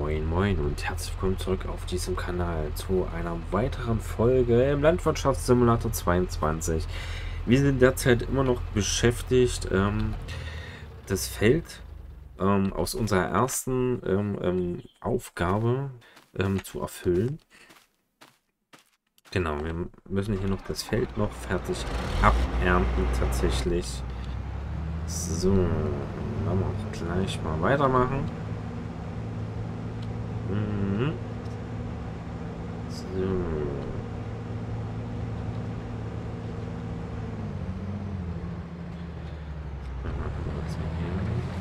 Moin Moin und herzlich willkommen zurück auf diesem Kanal zu einer weiteren Folge im Landwirtschaftssimulator 22. Wir sind derzeit immer noch beschäftigt, das Feld aus unserer ersten Aufgabe zu erfüllen. Genau, wir müssen hier noch das Feld noch fertig abernten tatsächlich. So, dann werden wir auch gleich mal weitermachen. Mhm. So. Dann machen wir das mal hier.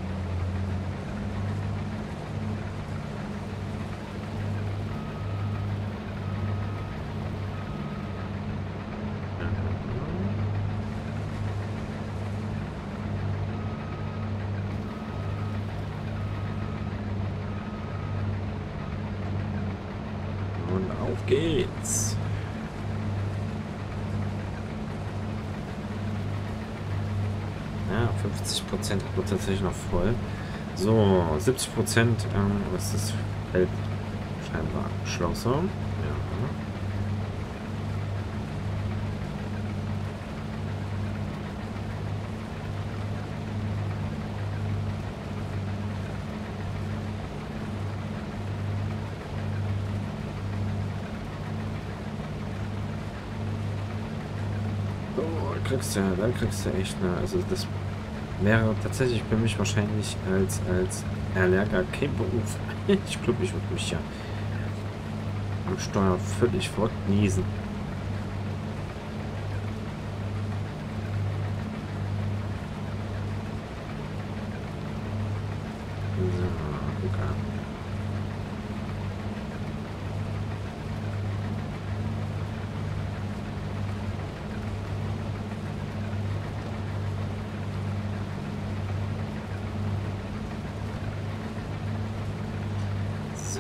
Und auf geht's. Ja, 50% hat man tatsächlich noch voll. So, 70% ist das Feld scheinbar abgeschlossen. Ja. So, dann kriegst du echt, ne, also das wäre tatsächlich für mich wahrscheinlich als Erlerner kein Beruf. Ich glaube, ich würde mich ja am Steuer völlig fortniesen. So, okay. So.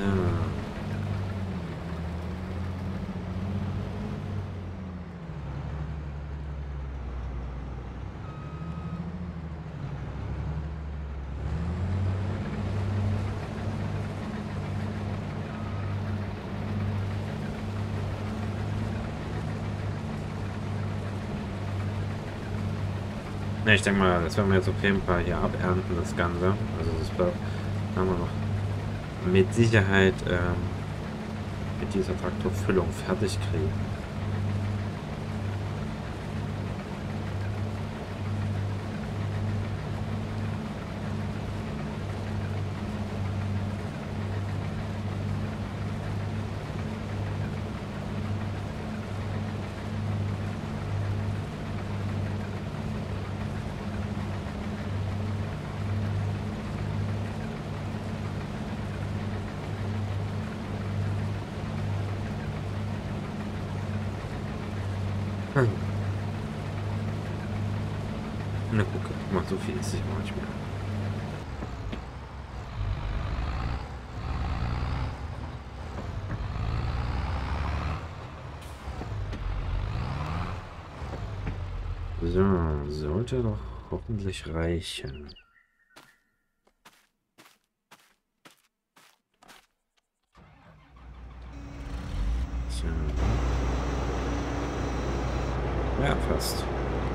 Ne, ich denke mal, das werden wir jetzt auf jeden Fall hier abernten, das Ganze. Also das haben wir noch mit Sicherheit mit dieser Traktorfüllung fertig kriegen. Hm. Na guck mal, so viel ist es auch nicht mehr. So, sollte doch hoffentlich reichen. So. Ja, fast.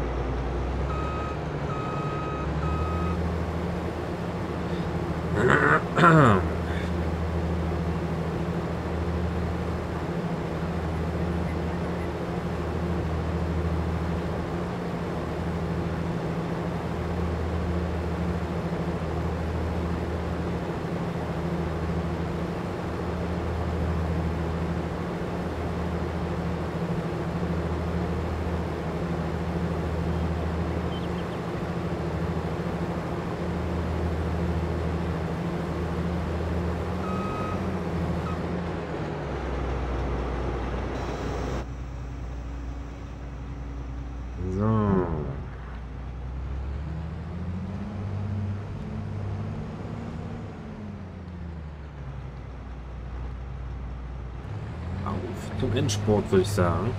So. Auf zum Endspurt, würde ich sagen.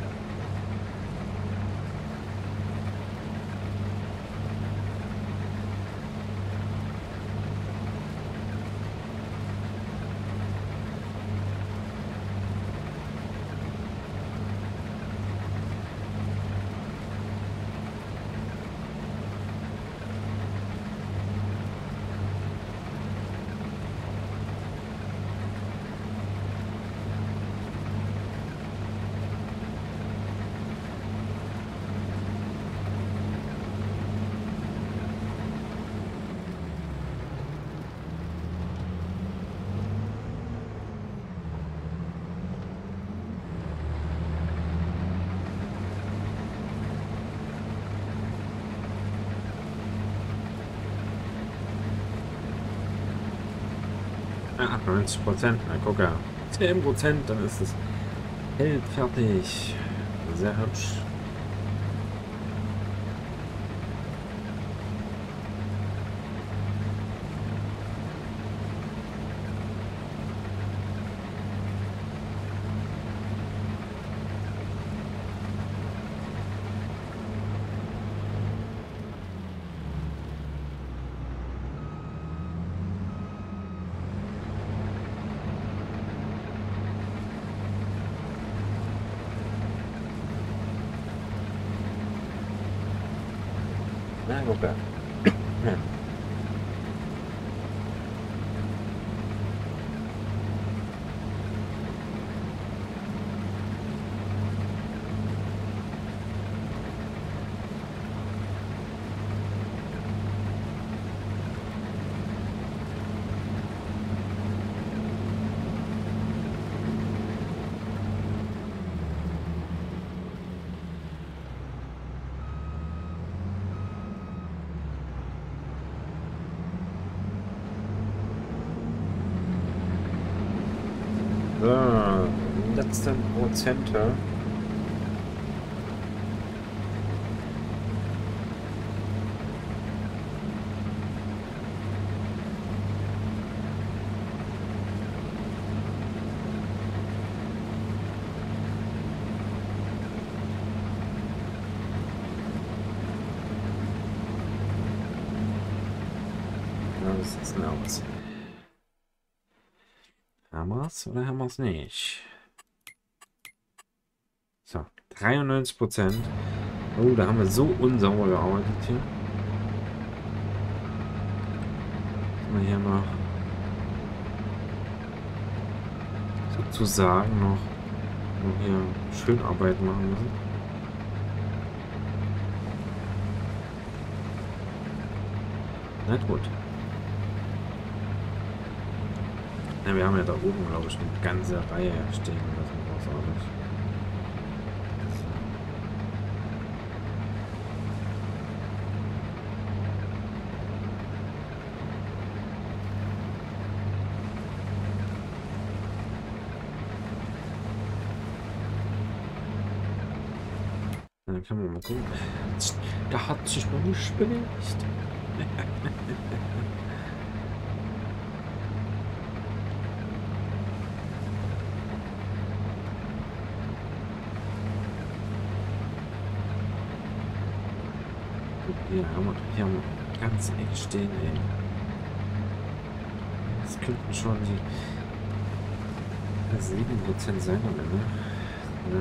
Ah, 90%. Na, guck ja. 10%, dann ist es hell fertig. Sehr hübsch. Na, guck ja. So, letzten Prozente. Ja, wie sieht's denn aus? Haben wir's oder haben wir's nicht? So, 93%. Oh, da haben wir so unsauber gearbeitet hier. Mal hier noch sozusagen noch hier schön Arbeit machen müssen. Na gut. Ja, wir haben ja da oben, glaube ich, eine ganze Reihe stehen lassen. Großartig. Dann können wir mal gucken. Da hat sich noch nicht bewegt. Hier haben wir ganz eng stehen, ey. Das könnten schon die 7% sein am Ende. Ja.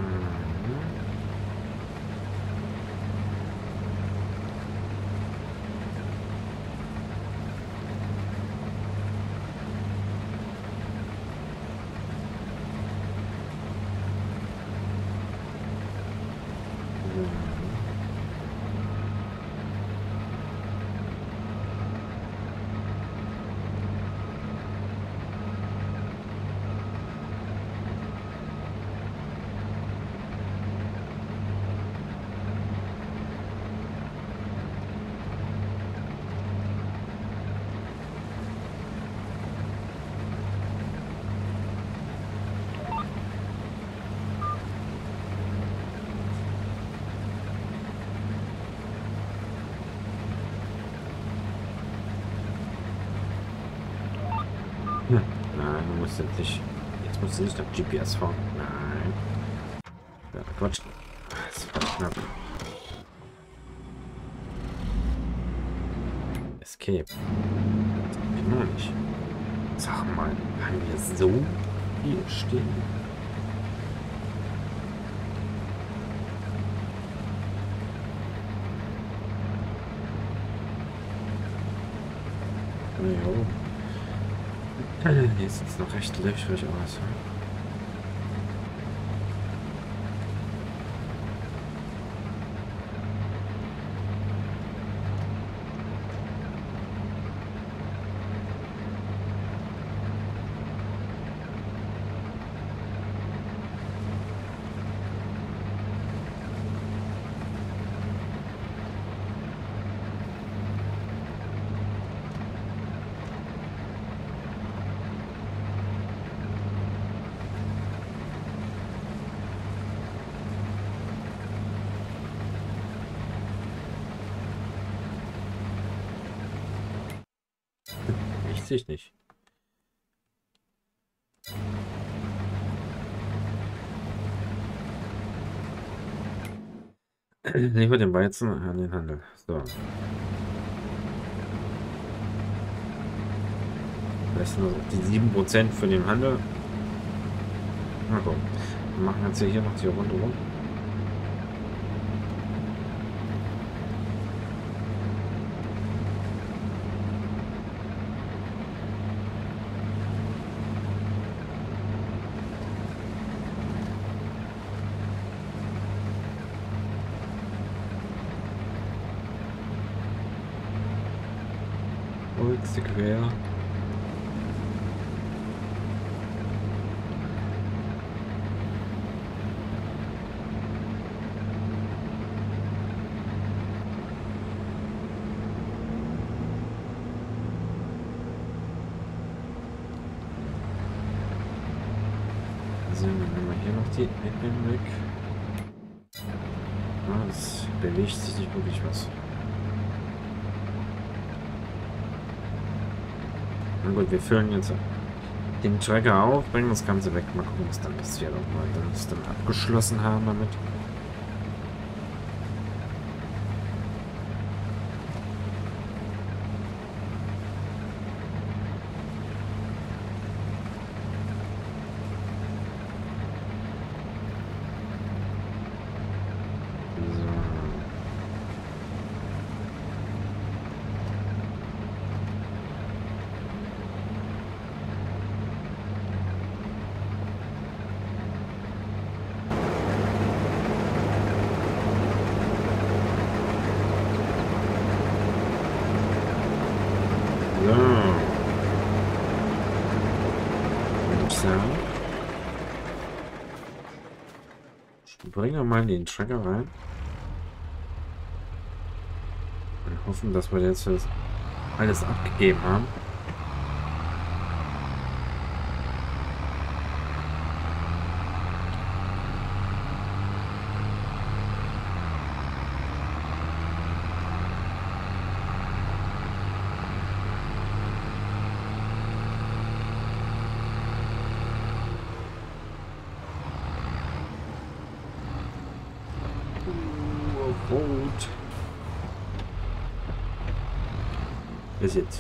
Hm. Nein, du musst jetzt nicht. Jetzt musst du nicht nach GPS fahren. Nein. Ja, Quatsch. Das war knapp. Escape. Immer noch nicht. Sag mal, haben wir so viel stehen? Jo. Hier sieht es noch recht löchrig aus. ich nicht. Lieber den Weizen an den Handel. So. Vielleicht sind das auch die 7% für den Handel. Na komm. Wir machen jetzt hier noch die Runde rum. Holz quer. Also, dann nehmen wir hier noch die Ecken weg. Ah, es bewegt sich nicht wirklich was. Na gut, wir füllen jetzt den Tracker auf, bringen das Ganze weg. Mal gucken, was dann passiert. Ob wir das dann abgeschlossen haben damit. So. Und bringen wir mal den Tracker rein. Und hoffen, dass wir jetzt alles abgegeben haben. Rot. Bis jetzt.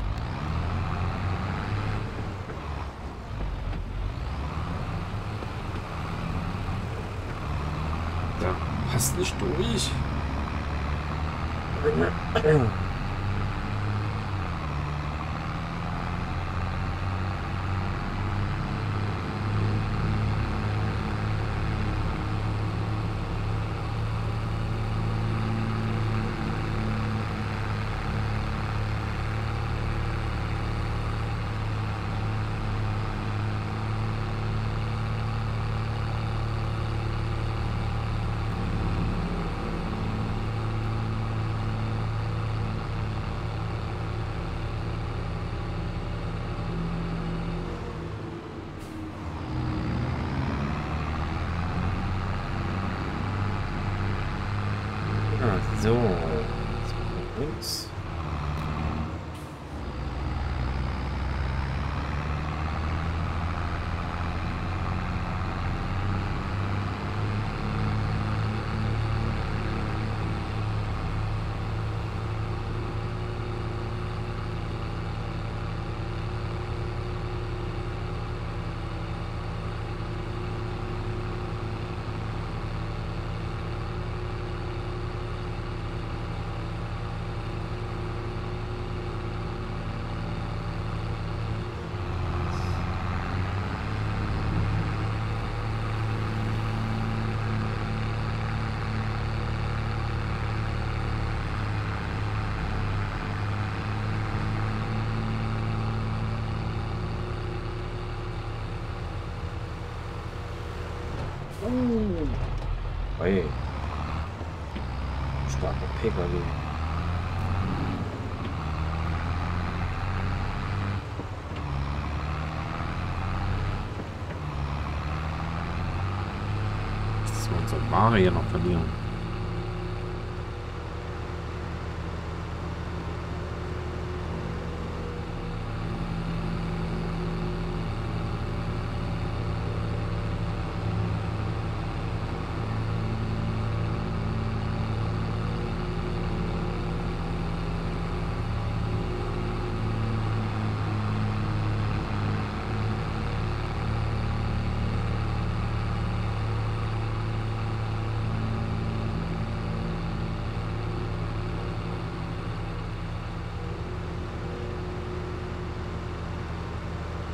Da passt nicht durch. So, jetzt machen wir links. Hey. Starker PKW. Dass wir unsere Ware hier noch verlieren.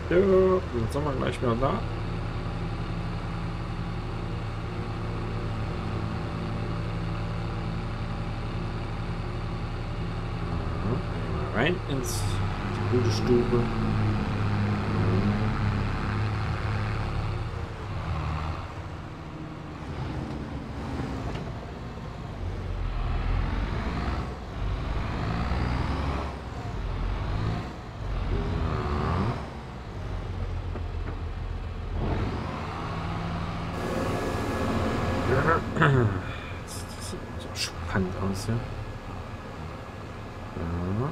Ja, dann sind wir gleich wieder da. Einmal rein ins die gute Stube. Das sieht so spannend aus, ja. Ja.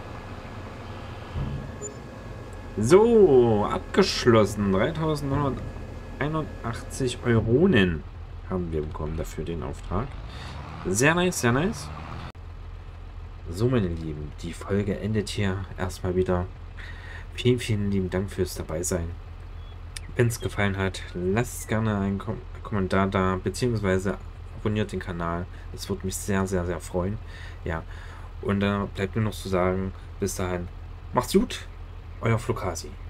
So, abgeschlossen. 3.981 Euronen haben wir bekommen dafür den Auftrag. Sehr nice, sehr nice. So, meine Lieben, die Folge endet hier erstmal wieder. Vielen, vielen lieben Dank fürs Dabeisein. Wenn es gefallen hat, lasst gerne einen Kommentar da, beziehungsweise abonniert den Kanal. Das würde mich sehr, sehr, sehr freuen. Ja, und bleibt nur noch zu sagen, bis dahin, macht's gut, euer Flukasi.